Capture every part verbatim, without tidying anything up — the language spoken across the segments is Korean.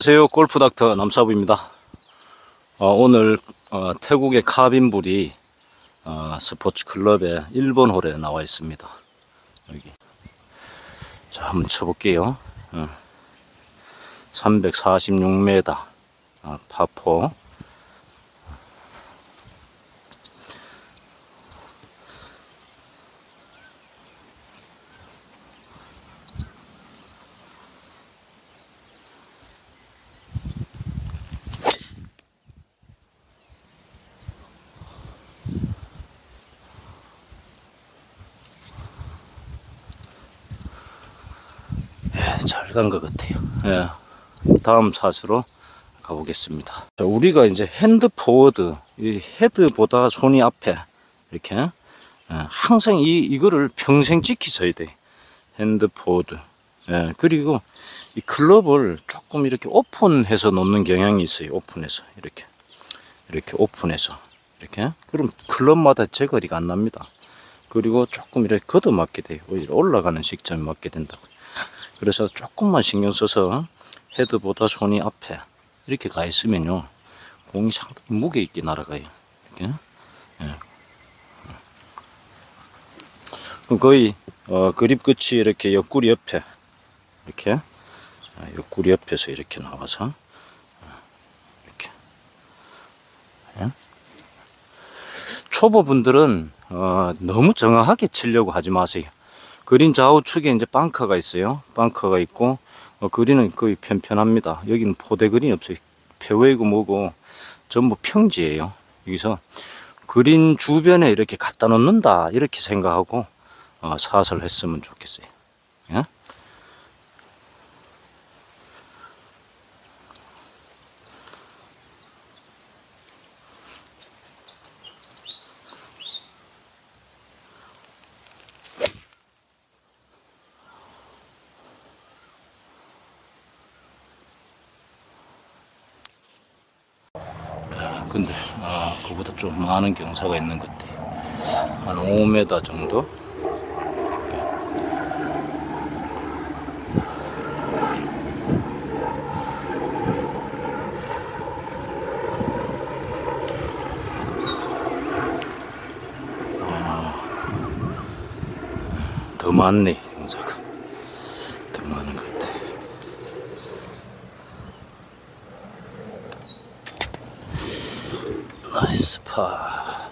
안녕하세요, 골프닥터 남사부입니다. 어, 오늘 어, 태국의 카빈불이 어, 스포츠클럽의 일 번 홀에 나와 있습니다. 여기 자, 한번 쳐볼게요. 어, 삼백사십육 미터 어, 파포. 잘 간 것 같아요. 예, 다음 샷으로 가보겠습니다. 자, 우리가 이제 핸드 포워드, 이 헤드보다 손이 앞에 이렇게 예, 항상 이 이거를 평생 지키셔야 돼. 핸드 포워드. 예, 그리고 이 클럽을 조금 이렇게 오픈해서 놓는 경향이 있어요. 오픈해서 이렇게 이렇게 오픈해서 이렇게 그럼 클럽마다 제거리가 안 납니다. 그리고 조금 이렇게 걷어 맞게 돼요. 오히려 올라가는 시점에 맞게 된다고. 그래서 조금만 신경 써서 헤드보다 손이 앞에 이렇게 가 있으면요, 공이 상당히 무게 있게 날아가요. 이렇게. 예. 거의 어, 그립 끝이 이렇게 옆구리 옆에 이렇게 옆구리 옆에서 이렇게 나와서 이렇게. 예. 초보분들은 어, 너무 정확하게 치려고 하지 마세요. 그린 좌우측에 이제 벙커가 있어요. 벙커가 있고 어, 그린은 거의 편편합니다. 여기는 포대 그린이 없어요. 페어웨이고 뭐고 전부 평지예요. 여기서 그린 주변에 이렇게 갖다 놓는다 이렇게 생각하고 어, 샷을 했으면 좋겠어요. 예? 근데 아, 그보다 좀 많은 경사가 있는 것 같아요. 한 오 미터 정도. 아, 더 많네, 경사가. 더 많은 것 같아. 나이스 파.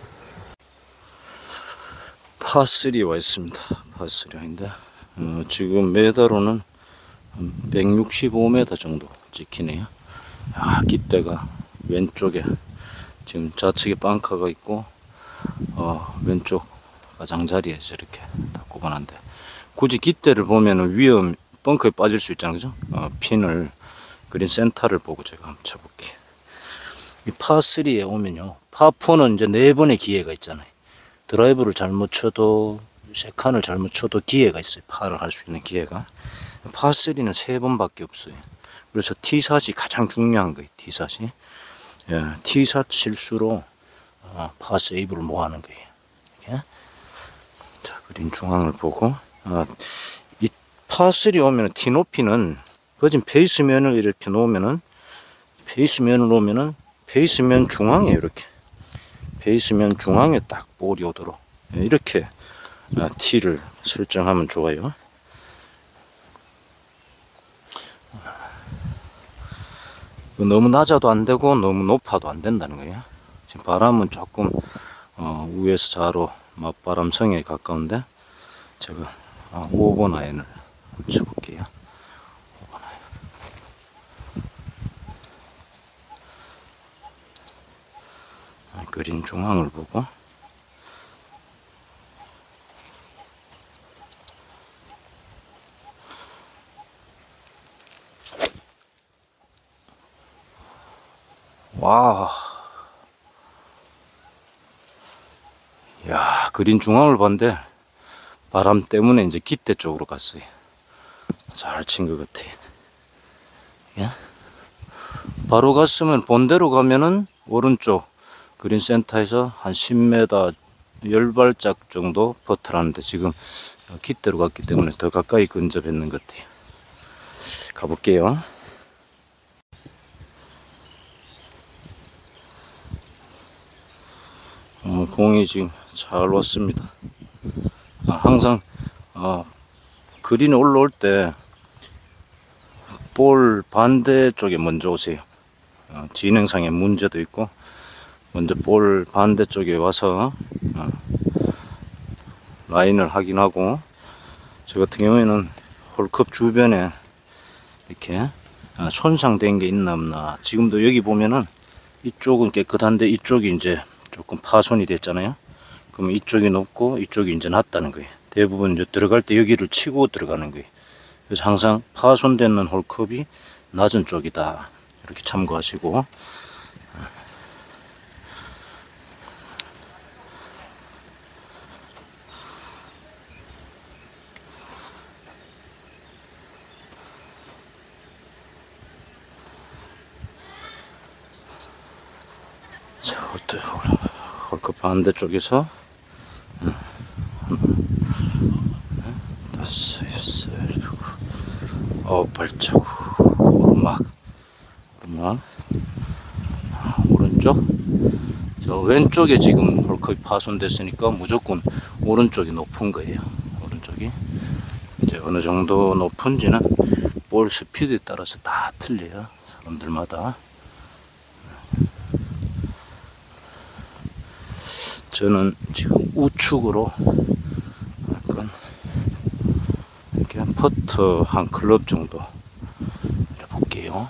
파삼 와 있습니다. 파삼인데 어, 지금 메다로는 백육십오 미터 정도 찍히네요. 아, 깃대가 왼쪽에 지금 좌측에 벙커가 있고 어, 왼쪽 가장자리에 저렇게 다 꼽아놨는데, 굳이 깃대를 보면은 위험 벙커에 빠질 수 있잖아요, 그죠? 어, 핀을 그린 센터를 보고 제가 한번 쳐볼게요. 이 파삼에 오면요, 파사는 이제 네 번의 기회가 있잖아요. 드라이브를 잘못 쳐도, 세칸을 잘못 쳐도 기회가 있어요. 파를 할 수 있는 기회가. 파삼은 세 번밖에 없어요. 그래서 티샷이 가장 중요한 거예요. 티샷이. 예, 티샷 실수로 어, 파세이브를 못 하는 거예요. 이렇게. 자, 그린 중앙을 보고 어, 이 파삼이 오면 티 높이는 거진 베이스면을 이렇게 놓으면은 베이스면을 놓으면은 베이스면 중앙에 이렇게 베이스면 중앙에 딱 볼이 오도록 이렇게 어, 티를 설정하면 좋아요. 너무 낮아도 안 되고 너무 높아도 안 된다는 거예요. 지금 바람은 조금 어, 우에서 좌로 맞바람성에 가까운데 제가 어, 오 번 아이언을 쳐볼게요. 오 번 아이언. 그린 중앙을 보고 와, 야, 그린 중앙을 봤는데 바람 때문에 이제 깃대 쪽으로 갔어요. 잘 친 것 같아요. 예? 바로 갔으면 본대로 가면은 오른쪽 그린 센터에서 한 십 미터 열 발짝 정도 퍼트라는데 지금 깃대로 갔기 때문에 더 가까이 근접했는 것 같아요. 가볼게요. 어, 공이 지금 잘 왔습니다. 아, 항상 어, 그린 올라올 때 볼 반대쪽에 먼저 오세요. 어, 진행상에 문제도 있고 먼저 볼 반대쪽에 와서 어, 라인을 확인하고, 저 같은 경우에는 홀컵 주변에 이렇게 어, 손상된 게 있나 없나. 지금도 여기 보면은 이쪽은 깨끗한데 이쪽이 이제 조금 파손이 됐잖아요. 그러면 이쪽이 높고 이쪽이 이제 낮다는 거예요. 대부분 이제 들어갈 때 여기를 치고 들어가는 거예요. 그래서 항상 파손되는 홀컵이 낮은 쪽이다, 이렇게 참고하시고. 자, 홀컵 반대쪽에서 다섯, 여섯, 일곱, 아홉 발자국. 오르막, 오르막. 오른쪽. 저 왼쪽에 지금 홀컵이 파손됐으니까 무조건 오른쪽이 높은 거예요. 오른쪽이 이제 어느 정도 높은지는 볼 스피드에 따라서 다 틀려요, 사람들마다. 저는 지금 우측으로 약간 이렇게 퍼터 한 클럽 정도 해볼게요.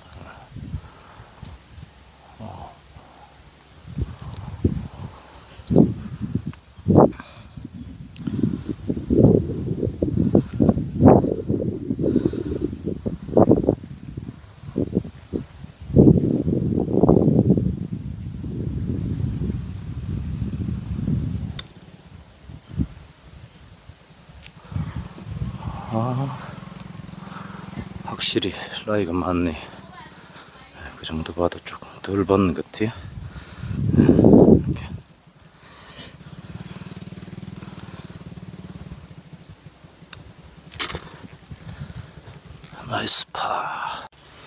아, 확실히 라이가 많네. 그 정도 봐도 조금 덜 받는 것 같아요. 이렇게. 나이스 파.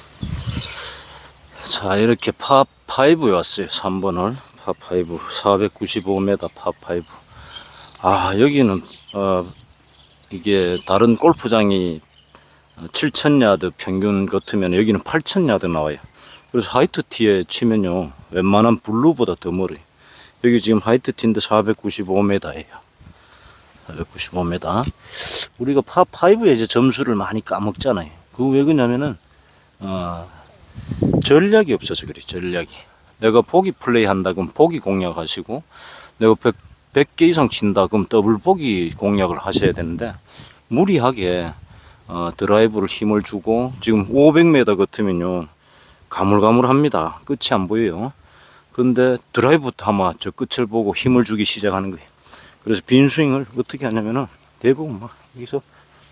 자, 이렇게 파 파이브에 왔어요. 삼 번을 파 파이브, 사백구십오 미터 파 파이브. 아, 여기는 어 이게 다른 골프장이 칠천 야드 평균 같으면 여기는 팔천 야드 나와요. 그래서 하이트 티에 치면요, 웬만한 블루보다 더 멀어요. 여기 지금 하이트 티인데 사백구십오 미터예요. 사백구십오 미터. 우리가 파 파이브에 이제 점수를 많이 까먹잖아요. 그거 왜 그러냐면은 어, 전략이 없어서 그래. 전략이. 내가 보기 플레이 한다 그럼 보기 공략하시고, 내가 백, 백 개 이상 친다 그럼 더블 보기 공략을 하셔야 되는데, 무리하게 어, 드라이브를 힘을 주고, 지금 오백 미터 같으면요 가물가물합니다. 끝이 안 보여요. 근데 드라이브부터 아마 저 끝을 보고 힘을 주기 시작하는 거예요. 그래서 빈 스윙을 어떻게 하냐면은 대부분 막 여기서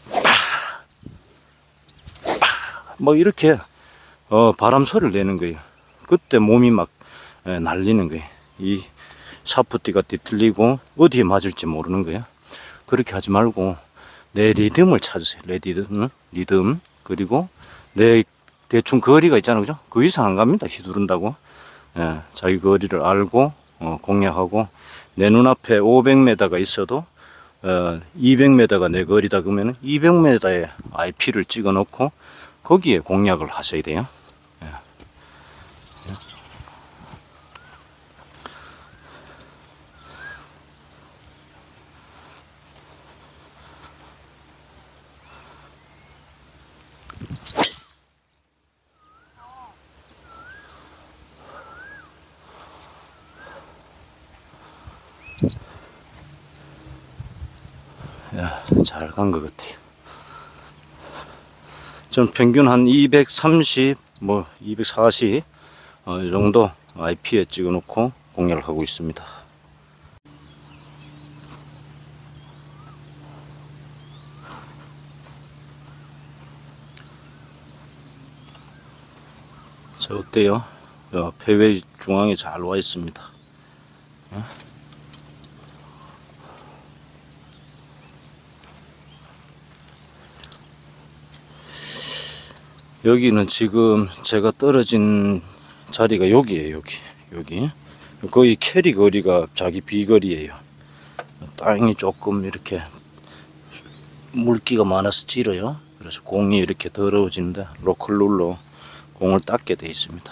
막 이렇게 어, 바람 소리를 내는 거예요. 그때 몸이 막 에, 날리는 거예요. 이 샤프티가 뒤틀리고 어디에 맞을지 모르는 거예요. 그렇게 하지 말고 내 리듬을 찾으세요. 내 리듬, 리듬. 그리고 내 대충 거리가 있잖아요, 그죠? 그 이상 안 갑니다, 휘두른다고. 예, 자기 거리를 알고 어, 공략하고, 내 눈앞에 오백 미터가 있어도 어, 이백 미터가 내 거리다 그러면 이백 미터에 아이피를 찍어 놓고 거기에 공략을 하셔야 돼요. 예. 야, 잘 간 것 같아요. 전 평균 한 이백삼십, 뭐 이백사십 어, 이 정도 아이피에 찍어 놓고 공략을 하고 있습니다. 자, 어때요? 어, 페이웨이 중앙에 잘 와 있습니다. 어? 여기는 지금 제가 떨어진 자리가 여기에요. 여기 여기 거의 캐리 거리가 자기 비거리예요. 땅이 조금 이렇게 물기가 많아서 질어요. 그래서 공이 이렇게 더러워지는데 로컬룰로 공을 닦게 되어 있습니다.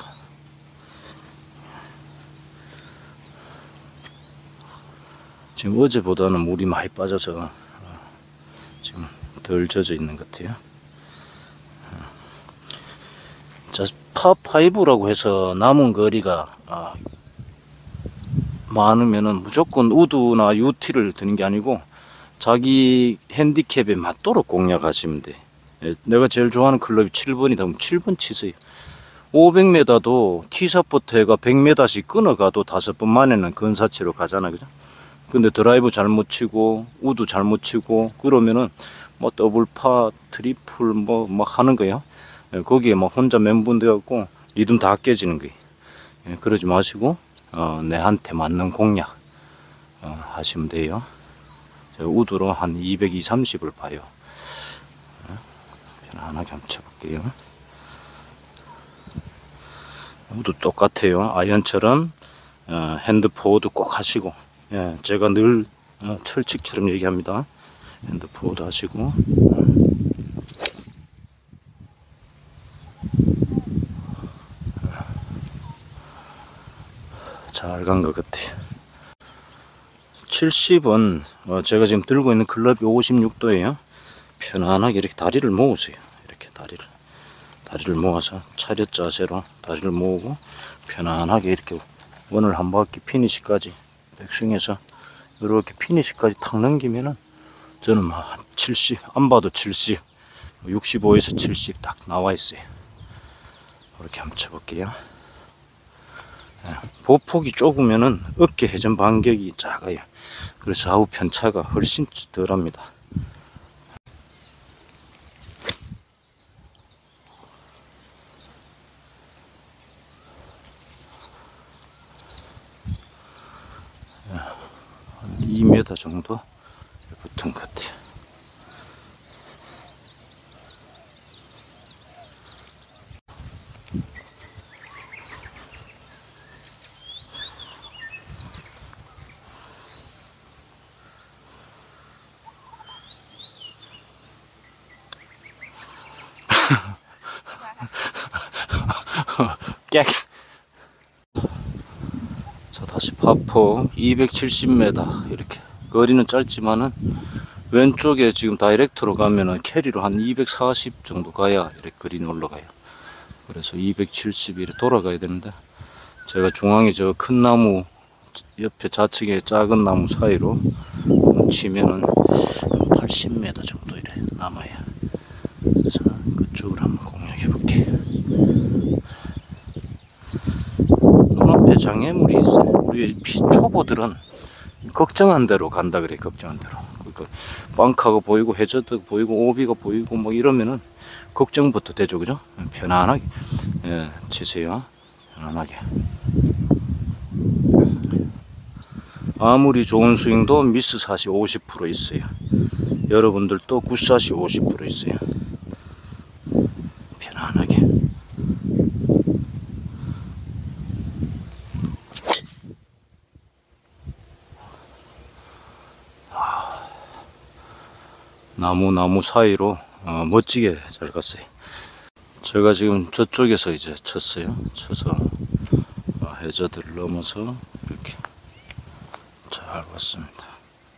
지금 어제보다는 물이 많이 빠져서 지금 덜 젖어 있는 것 같아요. 자, 파파이브라고 해서 남은 거리가 아, 많으면은 무조건 우드나 유티를 드는 게 아니고 자기 핸디캡에 맞도록 공략하시면 돼. 예, 내가 제일 좋아하는 클럽이 칠 번이다. 그럼 칠 번 치세요. 오백 미터도 티샷부터가 백 미터씩 끊어가도 다섯 번 만에는 근사치로 가잖아, 그죠? 근데 드라이브 잘못 치고 우드 잘못 치고 그러면은 뭐 더블파 트리플 뭐 뭐 하는 거야. 예, 거기에 막 혼자 멘붕 되었고 리듬 다 깨지는 거예요. 예, 그러지 마시고 어, 내한테 맞는 공략 어, 하시면 돼요. 제가 우드로 한 이백이십, 삼십을 봐요. 예, 편안하게 한번 쳐볼게요. 우드 똑같아요. 아이언처럼 어, 핸드 포워드 꼭 하시고, 예, 제가 늘 어, 철칙처럼 얘기합니다. 핸드 포워드 하시고. 잘 간 것 같아요. 칠십은 어, 제가 지금 들고 있는 클럽이 오십육 도예요. 편안하게 이렇게 다리를 모으세요. 이렇게 다리를 다리를 모아서 차렷 자세로 다리를 모으고 편안하게 이렇게 원을 한 바퀴 피니시까지 백스윙해서 이렇게 피니시까지 탁 넘기면은 저는 막 칠십, 안 봐도 칠십, 육십오에서 칠십 딱 나와 있어요. 이렇게 한번 쳐볼게요. 보폭이 좁으면은 어깨 회전 반격이 작아요. 그래서 좌우 편차가 훨씬 덜합니다. 한 이 미터 정도 붙은 것 같아요. 깍! 자, 다시 파포 이백칠십 미터 이렇게 거리는 짧지만은 왼쪽에 지금 다이렉트로 가면은 캐리로 한 이백사십 정도 가야 이렇게 거리는 올라가요. 그래서 이백칠십 이렇게 돌아가야 되는데 제가 중앙에 저 큰 나무 옆에 좌측에 작은 나무 사이로 치면은 팔십 미터 정도 이래 남아요. 그래서 그쪽으로 한번 공략해 볼게요. 눈앞에 장애물이 있어요. 우리 초보들은 걱정한 대로 간다 그래. 걱정한 대로. 그러니까 빵카가 보이고 해저드가 보이고 오비가 보이고 뭐 이러면은 걱정부터 되죠, 그죠? 편안하게 예, 치세요. 편안하게. 아무리 좋은 스윙도 미스 샷이 오십 퍼센트 있어요. 여러분들도 굿샷이 오십 퍼센트 있어요. 편안하게. 나무 나무 사이로 어, 멋지게 잘 갔어요. 제가 지금 저쪽에서 이제 쳤어요. 쳐서 어, 해저드를 넘어서 이렇게 잘 왔습니다.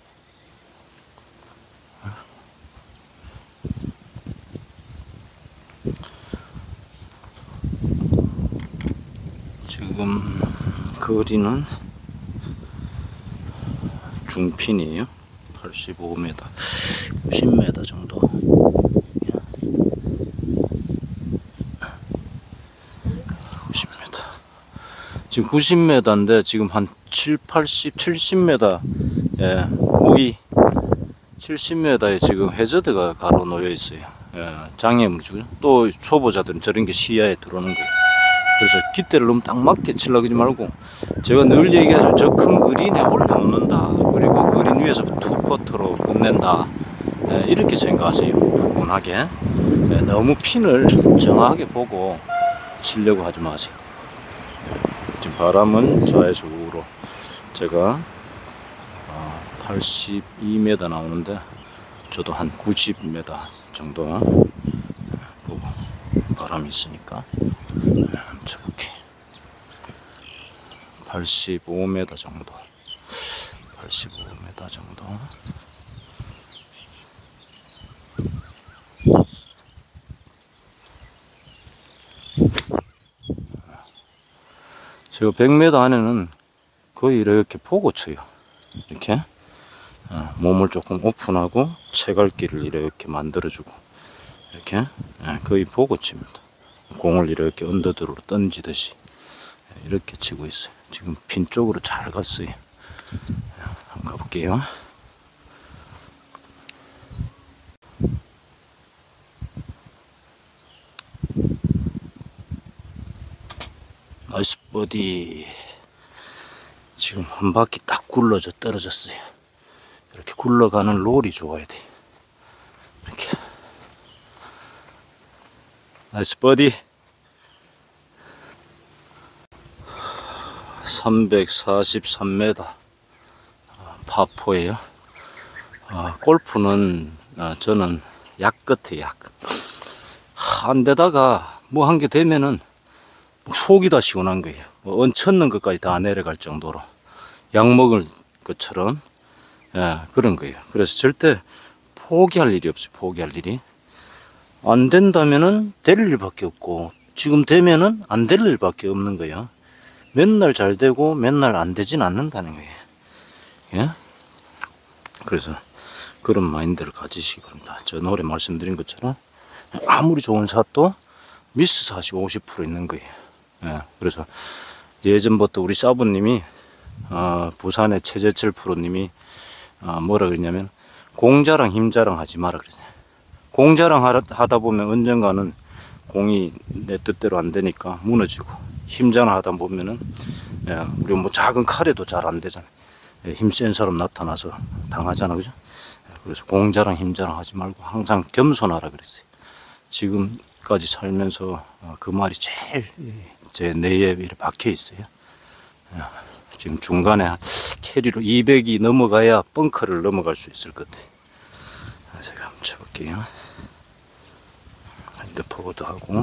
지금 거리는 중핀이에요. 팔십오 미터, 구십 미터 정도. 구십 미터. 지금 구십 미터인데 지금 한 칠, 팔십, 칠십 미터, 예, 오이 칠십 미터에 지금 해저드가 가로 놓여 있어요. 예, 장애물이죠. 또 초보자들은 저런 게 시야에 들어오는 거예요. 그래서 깃대를 너무 딱 맞게 치려고 하지 말고, 제가 늘 얘기하죠. 저 큰 그린에 올려놓는다. 그리고 그린 위에서 투퍼트로 끝낸다. 예, 이렇게 생각하세요. 푸근하게. 예, 너무 핀을 정확하게 보고 치려고 하지 마세요. 지금 바람은 좌에서 우로 제가 팔십이 미터 나오는데 저도 한 구십 미터 정도 보고 바람이 있으니까 한번 쳐볼게. 팔십오 미터 정도, 팔십오 미터 정도. 제가 백 미터 안에는 거의 이렇게 보고 쳐요. 이렇게 몸을 조금 오픈하고 채갈기를 이렇게 만들어주고 이렇게 거의 보고 칩니다. 공을 이렇게 언더드로 던지듯이 이렇게 치고 있어요. 지금 핀 쪽으로 잘 갔어요. 한번 가볼게요. 나이스 버디. 지금 한 바퀴 딱 굴러져 떨어졌어요. 이렇게 굴러가는 롤이 좋아야 돼. 이렇게. 나이스 버디. 삼백사십삼 미터 파포예요. 아, 골프는 아, 저는 약 같아 약. 한 데다가 뭐 한 게 되면은 속이 다 시원한 거예요. 뭐 얹혔는 것까지 다 내려갈 정도로 약 먹을 것처럼 예, 그런 거예요. 그래서 절대 포기할 일이 없어요. 포기할 일이. 안 된다면은 될 일밖에 없고 지금 되면은 안 될 일밖에 없는 거예요. 맨날 잘 되고 맨날 안 되진 않는다는 거예요. 예? 그래서 그런 마인드를 가지시기 바랍니다. 저 노래 말씀드린 것처럼 아무리 좋은 샷도 미스 샷이 오십 퍼센트 있는 거예요. 예, 그래서 예전부터 우리 사부님이 어, 부산의 최재철 프로님이 어, 뭐라 그랬냐면 공자랑 힘자랑 하지 마라 그랬어요. 공자랑 하다 보면 언젠가는 공이 내 뜻대로 안 되니까 무너지고 힘자랑 하다 보면은 예, 우리 뭐 작은 칼에도 잘 안 되잖아요. 예, 힘센 사람 나타나서 당하잖아, 그죠? 예, 그래서 공자랑 힘자랑 하지 말고 항상 겸손하라 그랬어요. 지금까지 살면서 어, 그 말이 제일 제 뇌에 박혀 있어요. 예, 지금 중간에 캐리로 이백이 넘어가야 벙커를 넘어갈 수 있을 것 같아요. 제가 한번 쳐볼게요. 핸드포워드 하고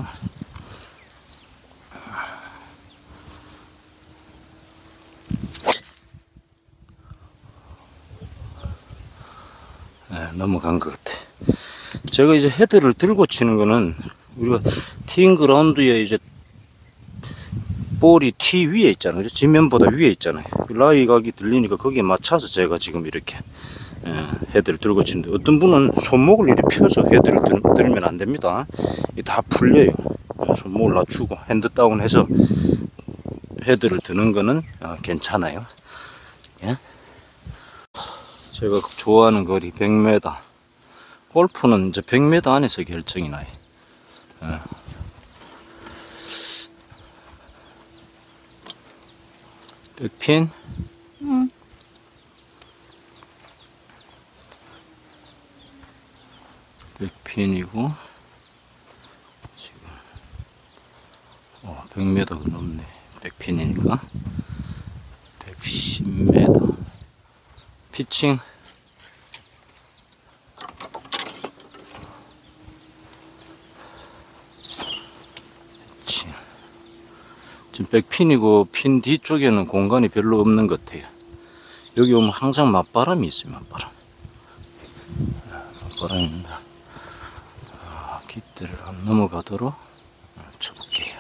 네, 넘어간 것 같아. 제가 이제 헤드를 들고 치는 거는 우리가 티잉 그라운드에 이제 볼이 티 위에 있잖아요. 그죠? 지면보다 위에 있잖아요. 라이 각이 들리니까 거기에 맞춰서 제가 지금 이렇게 예, 헤드를 들고 치는데 어떤 분은 손목을 이렇게 펴서 헤드를 들, 들면 안 됩니다. 다 풀려요. 손목을 낮추고 핸드 다운 해서 헤드를 드는 거는 어, 괜찮아요. 예? 제가 좋아하는 거리 백 미터. 골프는 이제 백 미터 안에서 결정이 나요. 예. 백핀? 응. 백핀이고, 지금, 어, 백 미터가 넘네. 백핀이니까. 백십 미터. 피칭. 피칭. 지금 백핀이고 핀 뒤쪽에는 공간이 별로 없는 것 같아요. 여기 오면 항상 맞바람이 있어요. 맞바람. 맞바람입니다. 아, 깃대를 안 넘어가도록 쳐볼게요.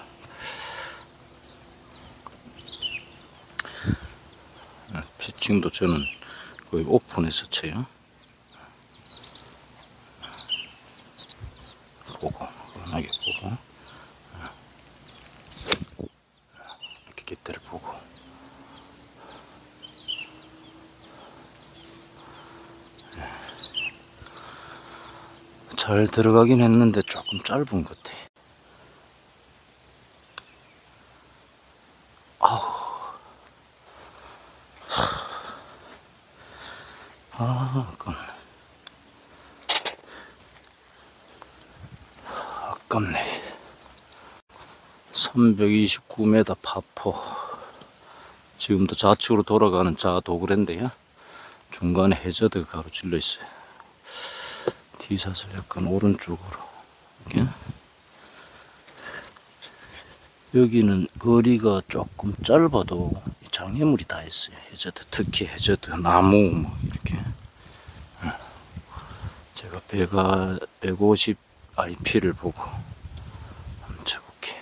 피칭도 저는 거의 오픈해서 쳐요. 보고, 편하게 보고. 이렇게 깃대를 보고. 잘 들어가긴 했는데 조금 짧은 것 같아. 아우. 아, 아깝네. 아깝네. 삼백이십구 미터 파포. 지금도 좌측으로 돌아가는 자 도그랜데요. 중간에 해저드가 가로질러 있어요. D샷을 약간 오른쪽으로 이렇게. 여기는 거리가 조금 짧아도 장애물이 다 있어요. 해저드, 특히 해저드, 나무 뭐 이렇게. 제가 배가 백오십 아이피를 보고 한번 쳐볼게요.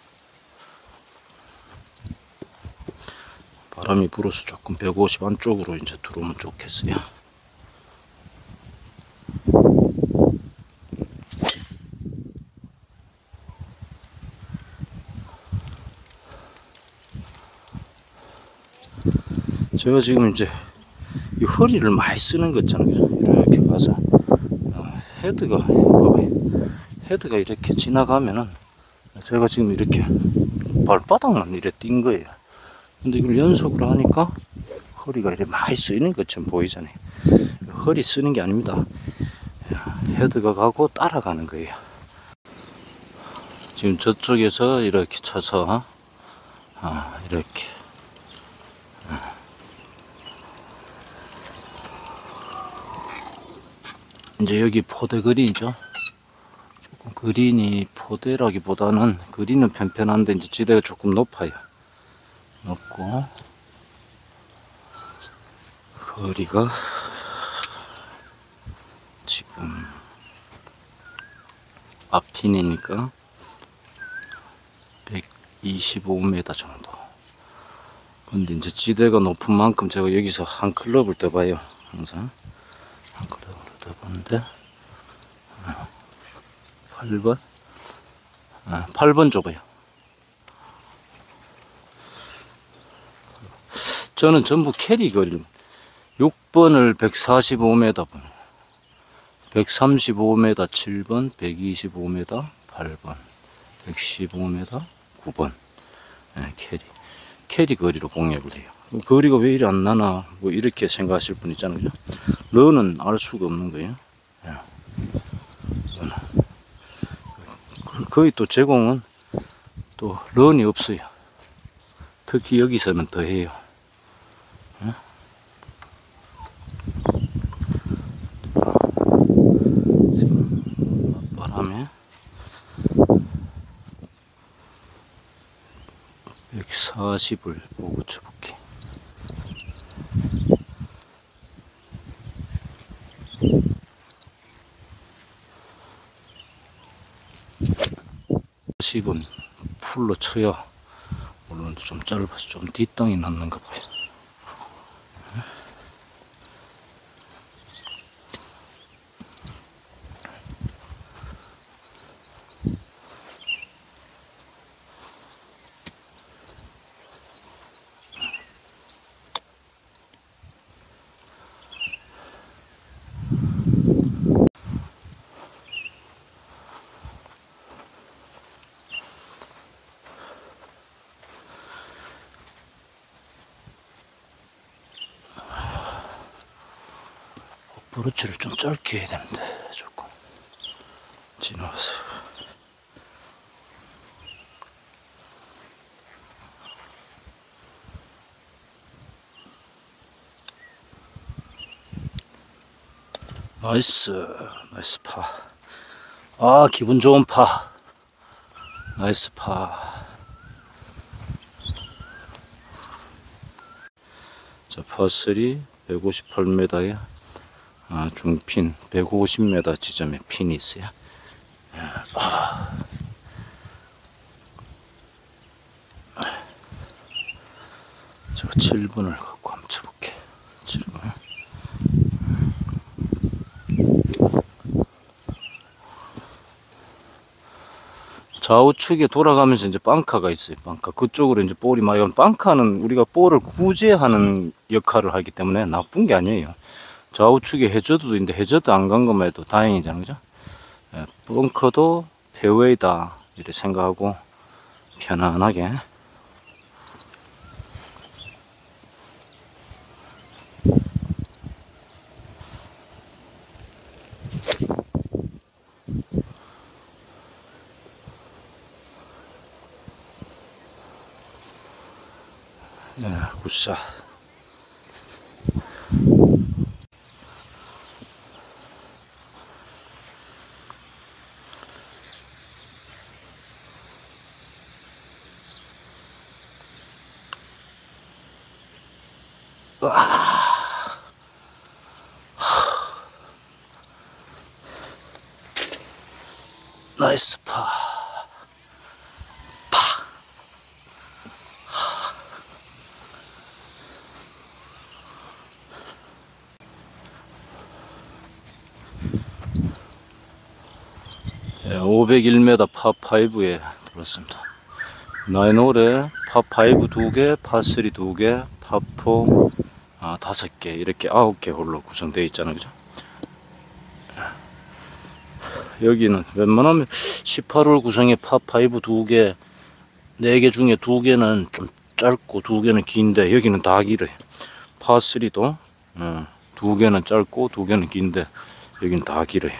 바람이 불어서 조금 백오십 안쪽으로 이제 들어오면 좋겠어요. 제가 지금 이제 이 허리를 많이 쓰는 거 있잖아요. 이렇게 가서 헤드가 봐봐요. 헤드가 이렇게 지나가면은 제가 지금 이렇게 발바닥만 이렇게 뛴 거예요. 근데 이걸 연속으로 하니까 허리가 이렇게 많이 쓰이는 것처럼 보이잖아요. 허리 쓰는 게 아닙니다. 헤드가 가고 따라가는 거예요. 지금 저쪽에서 이렇게 쳐서 아, 이렇게 이제 여기 포대 그린이죠. 조금 그린이 포대라기보다는 그린은 편편한데 이제 지대가 조금 높아요. 높고 거리가 지금 앞핀이니까 백이십오 미터 정도. 근데 이제 지대가 높은 만큼 제가 여기서 한 클럽을 떠봐요. 항상 한 클럽을 떠보는데 팔 번 아, 팔 번 좁아요. 저는 전부 캐리 거리를 육 번을 백사십오 미터 분, 백삼십오 미터 칠 번, 백이십오 미터 팔 번, 백십오 미터 구 번. 네, 캐리 캐리 거리로 공략을 해요. 거리가 왜 이리 안 나나 뭐 이렇게 생각하실 분 있잖아요. 그죠? 런은 알 수가 없는 거예요. 네. 거의 또 제공은 또 런이 없어요. 특히 여기서는 더 해요. 네? 지금 바람에 백사십을 보고 쳐볼게. 사십은 풀로 쳐야 물론 좀 짧아서 좀 뒷땅이 났는가 봐요. 브러치를 좀 짧게 해야 되는데 조금 지나가서 나이스 나이스 파. 아 기분 좋은 파. 나이스 파. 자 파삼 백오십팔 미터에 아, 중핀 백오십 미터 지점에 핀이 있어요. 아. 제가 칠 번을 갖고 한번 쳐볼게. 칠 번. 좌우측에 돌아가면서 이제 빵카가 있어요. 빵카 그쪽으로 이제 볼이 많이 오면, 빵카는 우리가 볼을 구제하는 역할을 하기 때문에 나쁜 게 아니에요. 좌우측에 해저드도 있는데 해저드 안 간 것만 해도 다행이잖아요. 그죠? 예, 벙커도 페어웨이다 이렇게 생각하고 편안하게 네, 굿샷. 나이스 파. 파. 네, 오백일 미터 파오에 들었습니다. 나인홀에 파오 두 개, 파삼 두 개, 파사 아, 다섯 개, 이렇게 아홉 개 홀로 구성되어 있잖아요. 그죠? 여기는 웬만하면 십팔 홀 구성의 파오 두 개, 네 개 중에 두 개는 좀 짧고 두 개는 긴데, 여기는 다 길어요. 파삼도 어, 두 개는 짧고 두 개는 긴데, 여기는 다 길어요.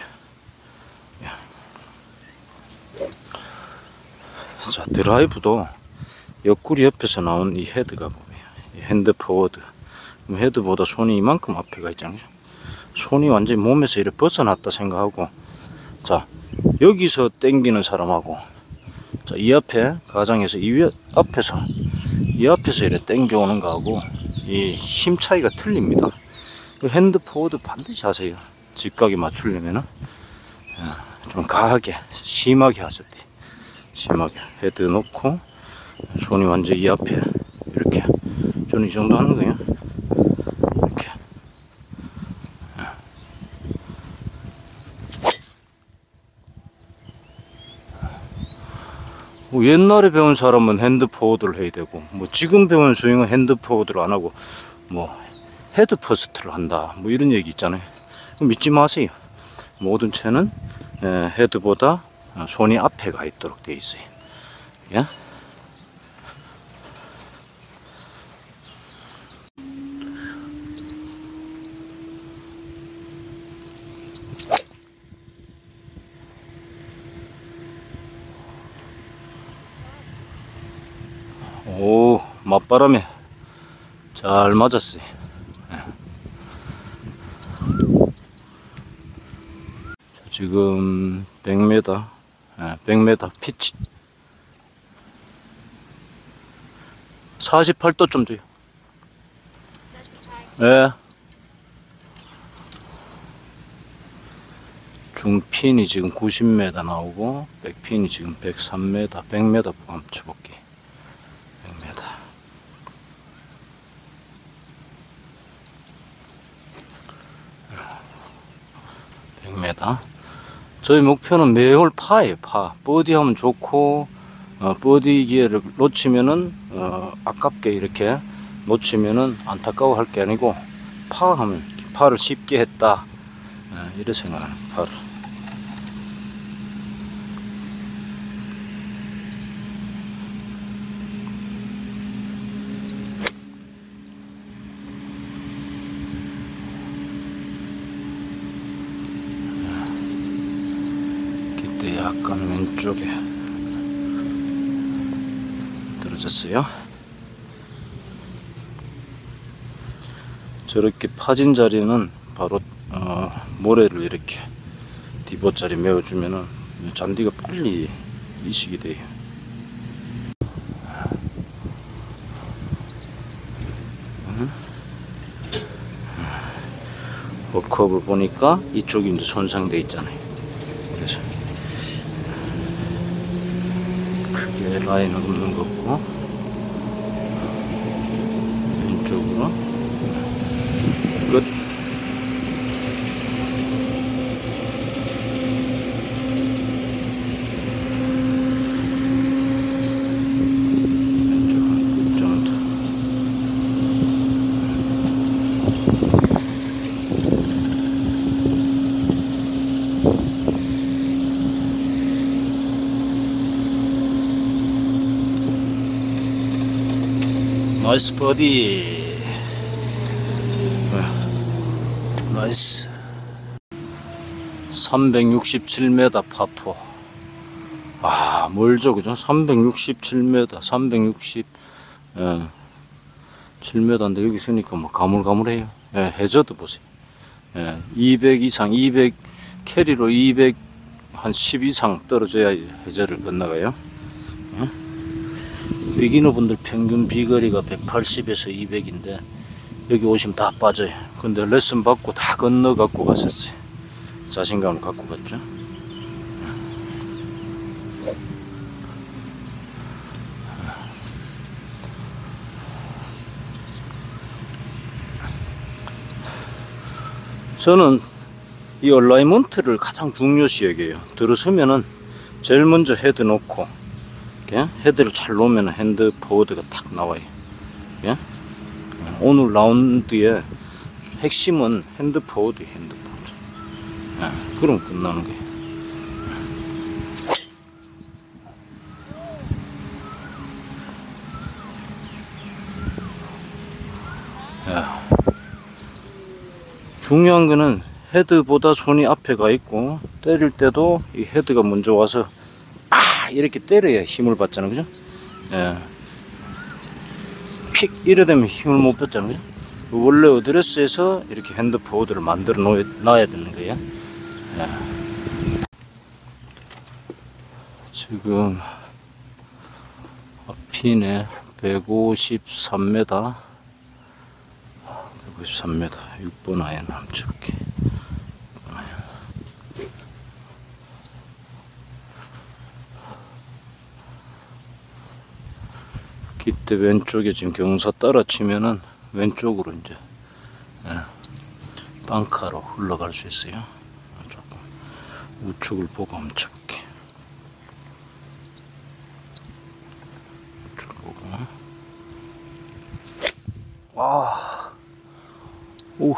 자, 드라이브도 옆구리 옆에서 나온 이 헤드가 보면 핸드 포워드, 헤드보다 손이 이만큼 앞에가 있잖아요. 손이 완전히 몸에서 이렇게 벗어났다 생각하고, 자, 여기서 당기는 사람하고, 자, 이 앞에 가장에서 이 위, 앞에서 이 앞에서 이렇게 당겨오는 거하고 이 힘 차이가 틀립니다. 핸드 포워드 반드시 하세요. 직각에 맞추려면은 좀 강하게 심하게 하셔야 돼. 심하게 헤드 놓고 손이 완전 이 앞에 이렇게, 저는 이 정도 하는 거예요. 이렇게. 뭐 옛날에 배운 사람은 핸드 포워드를 해야 되고, 뭐 지금 배운 스윙은 핸드 포워드를 안 하고 뭐 헤드 퍼스트를 한다, 뭐 이런 얘기 있잖아요. 믿지 마세요. 모든 채는 헤드보다 손이 앞에 가 있도록 되어 있어요. 예? 오, 맞바람에 잘 맞았어요. 예. 지금 백 미터, 예, 백 미터 피치 사십팔 도 좀 줘요. 예. 중핀이 지금 구십 미터 나오고, 백핀이 지금 백삼 미터, 백 미터 한번 쳐볼게. 백 미터. 백 미터. 저희 목표는 매홀 파예요, 파. 버디 하면 좋고, 어, 버디 기회를 놓치면은, 어, 아깝게 이렇게 놓치면은 안타까워 할 게 아니고, 파 하면, 파를 쉽게 했다. 어, 이래 생각하는, 파를. 기대 약간 왼쪽에 떨어졌어요. 저렇게 파진 자리는 바로 어, 모래를 이렇게 디봇자리 메워주면은 잔디가 빨리 이식이 돼요. 워크업을 보니까 이쪽이 이제 손상돼 있잖아요. 그래서 크게 라인을 없는 것 같고, 왼쪽으로 끝. 나이스 버디. 나이스. 삼백육십칠 미터 파포. 아, 멀죠, 그죠? 삼백육십칠 미터, 삼백육십, 예. 칠 미터인데 여기 있으니까 뭐 가물가물해요. 예, 해저드 보세요. 예, 이백 이상, 이백 캐리로 이백 한 십 이상 떨어져야 해저를 건너가요. 예? 비기너 분들 평균 비거리가 백팔십에서 이백인데 여기 오시면 다 빠져요. 근데 레슨 받고 다 건너 갖고 가셨어요. 자신감을 갖고 갔죠. 저는 이 얼라이먼트를 가장 중요시 여겨요. 들어서면은 제일 먼저 헤드 놓고, 예? 헤드를 잘 놓으면 핸드 포워드가 딱 나와요. 예? 오늘 라운드의 핵심은 핸드 포워드, 핸드 포워드. 예? 그럼 끝나는 거예요. 예. 중요한 거는 헤드보다 손이 앞에 가 있고, 때릴 때도 이 헤드가 먼저 와서 아 이렇게 때려야 힘을 받잖아, 그죠? 예. 픽 이래 되면 힘을 못 받잖아, 그죠? 원래 어드레스에서 이렇게 핸드 포워드를 만들어 놔야 되는 거예요. 예. 지금 핀에 백오십삼 미터, 백오십삼 미터, 육 번 아이언 함축기. 기대 왼쪽에 지금 경사 따라 치면은 왼쪽으로 이제 예, 빵카로 흘러갈 수 있어요. 조금 우측을 보고 함축기. 우측 보고. 아, 오.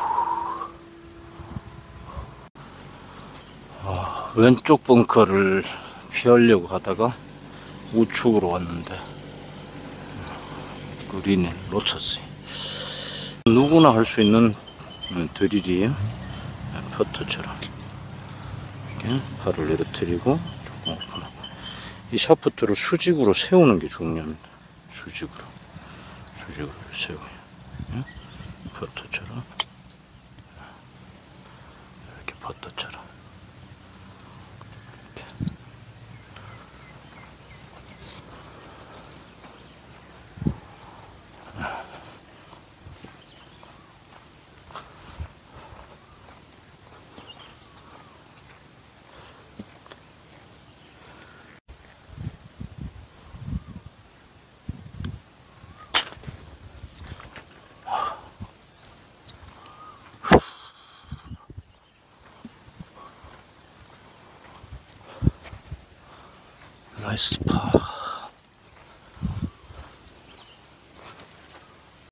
아, 왼쪽 벙커를 피하려고 하다가 우측으로 왔는데 그린을 놓쳤어요. 누구나 할 수 있는 드릴이에요. 퍼터처럼 이렇게 발을 내려뜨리고 조금 오픈하고, 이 샤프트를 수직으로 세우는 게 중요합니다. 수직으로 수직으로 세워요. 퍼터처럼 이렇게 퍼터처럼 이렇게. 나이스 파.